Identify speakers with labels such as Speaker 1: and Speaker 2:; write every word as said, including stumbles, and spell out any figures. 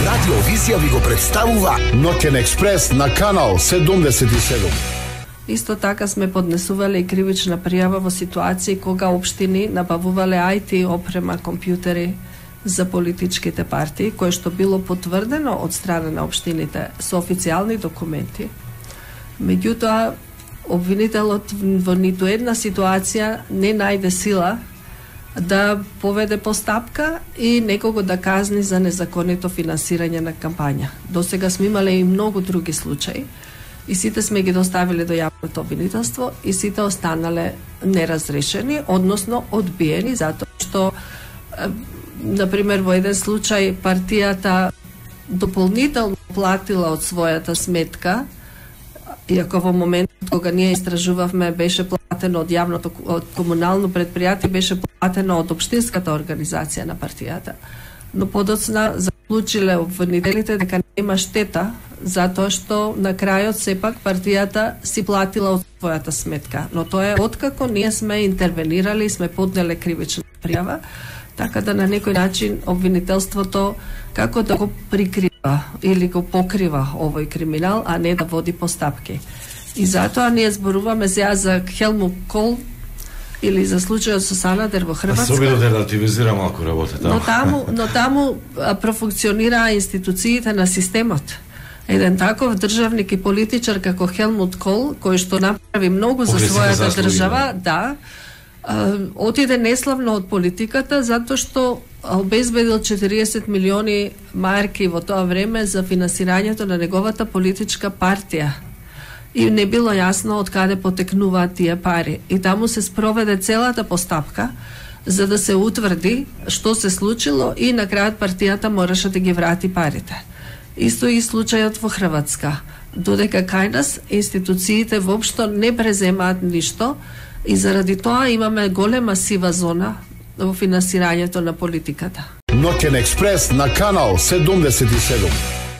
Speaker 1: Радиовизија ви го представува Ноќен експрес на канал седумдесет и седум.
Speaker 2: Исто така сме поднесувале и кривична пријава во ситуации кога општини набавувале ај ти опрема, компјутери за политичките партии, кое што било потврдено од страна на општините со официјални документи. Меѓутоа, обвинителот во ниту една ситуација не најде сила да поведе постапка и некого да казни за незаконито финансирање на кампања. До сега сме имале и многу други случаи и сите сме ги доставиле до јавното обвинителство и сите останале неразрешени, односно одбиени, затоа што например во еден случај партијата дополнително платила од својата сметка, иако во моментот кога ние истражувавме беше платено од јавното од комунално предпријатие, беше платено од општинската организација на партијата. Но подоцна заклучиле обвинителите дека нема штета, затоа што на крајот сепак партијата си платила од својата сметка. Но тоа е откако ние сме интервенирали и сме поднеле кривична пријава, така да на некој начин обвинителството како да го прикрива или го покрива овој криминал, а не да води постапки. И затоа ние зборуваме сега за Хелмут Кол или за случајот со Санадер во Хрватска.
Speaker 3: Се обиде да релативизира малку работата.
Speaker 2: Но таму, но таму профункционираа институциите на системот. Еден таков државник и политичар како Хелмут Кол, кој што направи многу за својата држава, да, отиде неславно од политиката затоа што обезбедил четириесет милиони марки во тоа време за финансирањето на неговата политичка партија. И не било јасно од каде потекнуваат тие пари. И таму се спроведе целата постапка за да се утврди што се случило и на крајот партијата мораше да ги врати парите. Исто и случајот во Хрватска. Додека кај нас институциите воопшто не преземаат ништо и заради тоа имаме голема сива зона во финансирањето на политиката.
Speaker 1: Ноќен експрес на канал седумдесет и седум.